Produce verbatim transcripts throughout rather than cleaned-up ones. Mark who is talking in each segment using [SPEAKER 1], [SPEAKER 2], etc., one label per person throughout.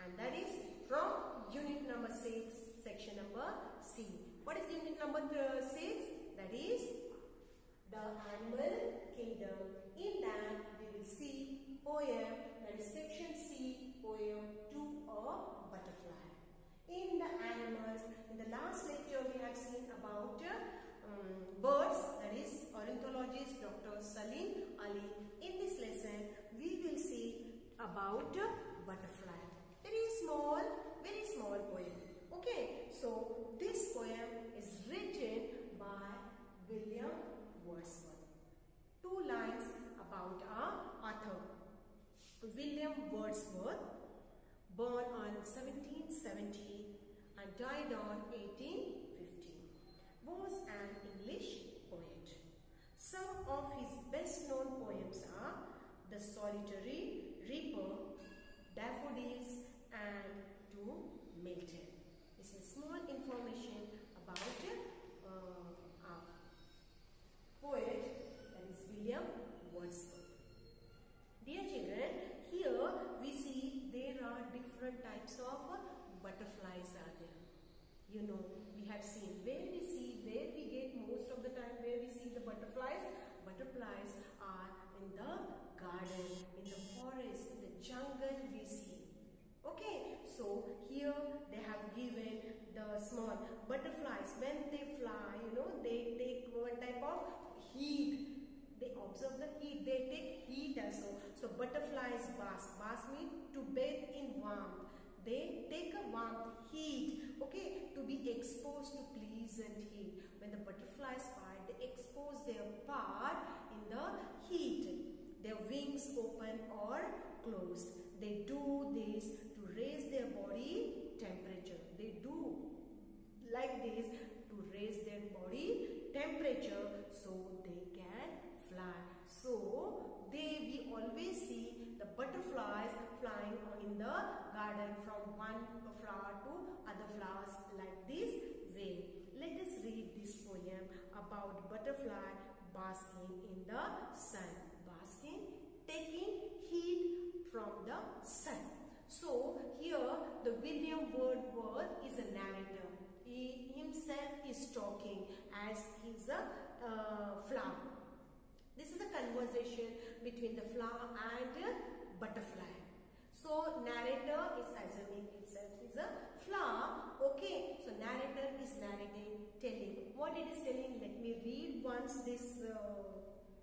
[SPEAKER 1] and that is from unit number six, section number C. What is unit number six? That is the animal kingdom. In that we will see poem, that is section C, poem To a Butterfly. In the animals, in the last lecture we have seen about um, birds, that is ornithologist Doctor Salim Ali. In this lesson we will see about butterfly. Very small, very small poem. Okay, so this poem is written by William Wordsworth. Two lines about our author. William Wordsworth, born on seventeen seventy and died on eighteen fifteen, was an English poet. Some of his best known poems are The Solitary Reaper, Daffodils and To Milton. This is small information about uh, our poet, that is William Wordsworth. Dear children, here we see there are different types of butterflies are there. You know, we have seen where we see, where we get most of the time where we see the butterflies. Butterflies are in the garden, in the forest, in the jungle we see. Okay, so here they have given the small butterflies. When they fly, you know, they take one type of heat. They observe the heat. They take heat also. So butterflies bask. Bask means to bathe in warmth. They take a warmth, heat, okay, to be exposed to pleasant heat. When the butterflies fly, they expose their part in the heat. Their wings open or closed. They do this to raise their body temperature. They do like this to raise their body temperature so they can fly. So they we always see the butterflies flying in the garden from one flower to other flowers like this way. Let us read this poem about butterfly basking in the sun. Basking, taking heat from the sun. So here the William Wordsworth is a narrator. He himself is talking as he's a uh, flower. This is a conversation between the flower and a butterfly. So narrator is assuming itself is a flower. Okay, so narrator is narrating, telling. What it is telling, let me read once this uh,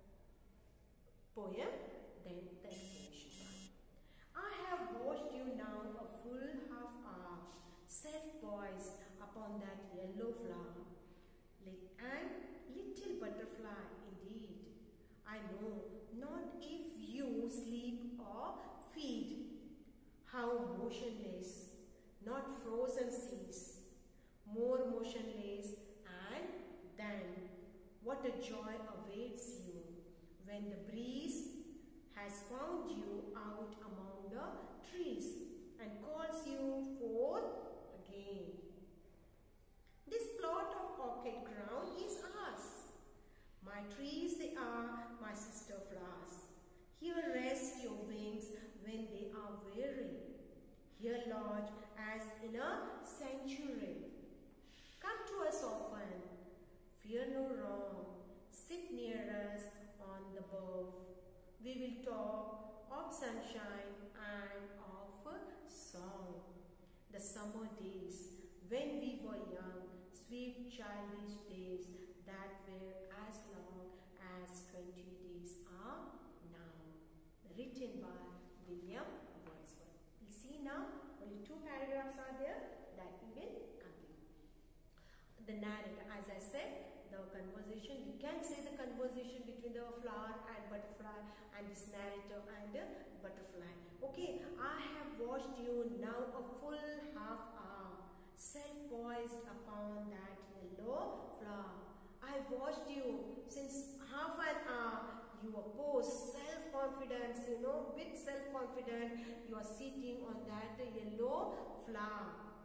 [SPEAKER 1] poem, then the explanation. I have watched you now a full half hour, self-poised upon that yellow flower, and little butterfly indeed. I know not if you sleep or feed, how motionless, not frozen seas, more motionless, and then what a joy awaits you when the breeze has found you out among the trees and calls you forth again. This plot of orchid ground is ours. My trees they are, my sister flowers. Here rest your wings when they are weary. Here lodge as in a sanctuary. Come to us often, fear no wrong. Sit near us on the bough. We will talk of sunshine and of song. The summer days when we were young, sweet childish days that were as long as twenty days are now. Written by William Wordsworth. We see now only two paragraphs are there that we will complete. The narrator, as I said, the conversation, you can say the conversation between the flower and butterfly and this narrator and the butterfly. Okay, I have watched you now a full half hour, self-poised upon that yellow flower. I have watched you since half an hour. You are posed, self-confidence, you know, with self-confidence, you are sitting on that yellow flower.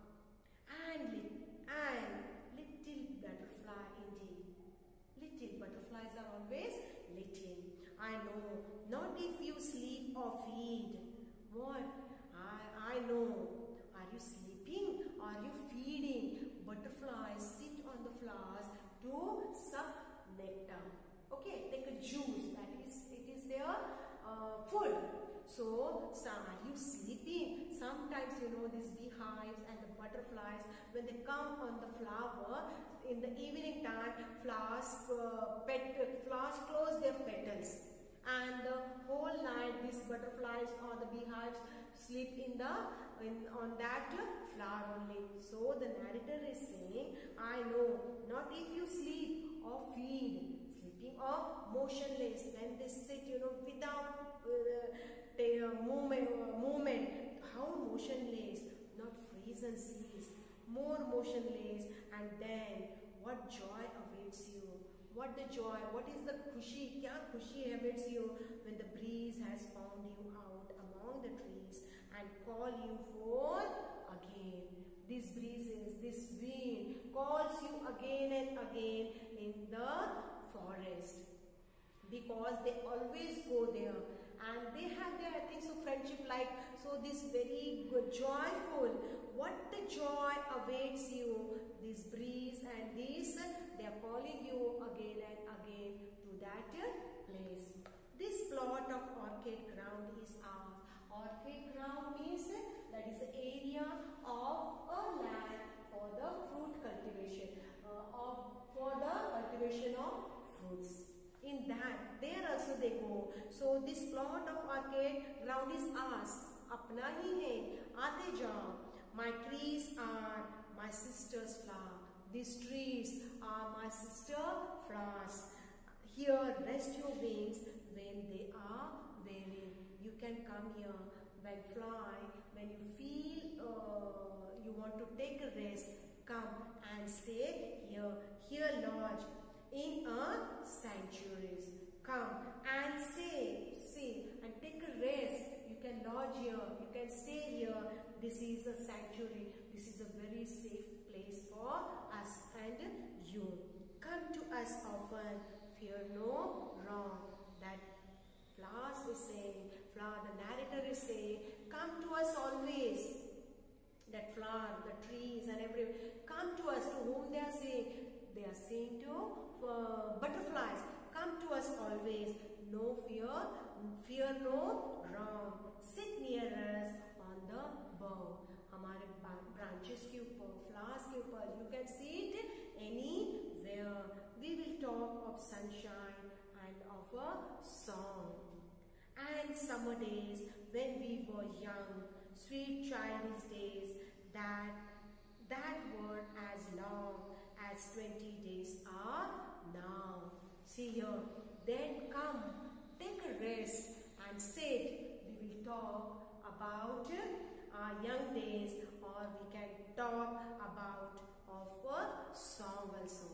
[SPEAKER 1] And, and little butterfly indeed. Little butterflies are always little. I know, not if you sleep or feed. What? I, I know you sleeping? Are you feeding? Butterflies sit on the flowers to suck nectar. Okay, take a juice. That is, it is their uh, food. So, so, are you sleeping? Sometimes, you know, these beehives and the butterflies, when they come on the flower, in the evening time, flowers, uh, pet, flowers close their petals. And the whole night, these butterflies or the beehives sleep in the in, on that flower only. So the narrator is saying, I know, not if you sleep or feed, sleeping or motionless, when they sit, you know, without uh, movement, uh, movement, how motionless, not freeze and cease, more motionless, and then what joy awaits you. What the joy, what is the khushi, kya khushi awaits you when the breeze has found you out among the trees and call you forth again. These breezes, this wind calls you again and again in the forest, because they always go there and they have their, I think so, friendship like, so this very good, joyful, what the joy awaits you, this breeze and this, they are calling you again and again to that place. This plot of orchid ground is ours. Orchid ground means that is the area of a land for the fruit cultivation, uh, of for the cultivation of fruits. In that, there also they go. So this plot of orchid ground is ours. Apna hi hai. Aate jao. My trees are my sister's flower. These trees are my sister flowers. Here rest your wings when they are weary. You can come here when fly, when you feel uh, you want to take a rest, come and stay here. Here lodge in a sanctuaries. Come and stay, see, and take a rest. You can lodge here, you can stay here. This is a sanctuary. This is a very safe place for us and you. Come to us often, fear no wrong. That flowers is saying, flower, the narrator is saying, come to us always. That flower, the trees and everything, come to us. To whom they are saying? They are saying to uh, butterflies, come to us always. No fear, fear no wrong. Sit near us on the bough. हमारे branches के ऊपर, flowers के ऊपर, you can see it anywhere. We will talk of sunshine and of a song. And summer days when we were young, sweet childish days, that that were as long as twenty days are now. See here, then come, take a rest and sit. We will talk about our young days, or we can talk about of a song also.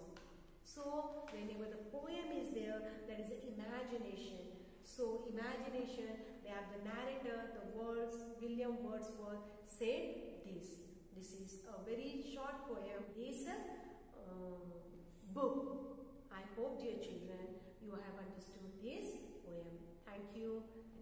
[SPEAKER 1] So whenever the poem is there, there is imagination. So imagination, they have the narrator, the words, William Wordsworth said this. This is a very short poem. This uh, book. I hope, dear children, you have understood this poem. Thank you.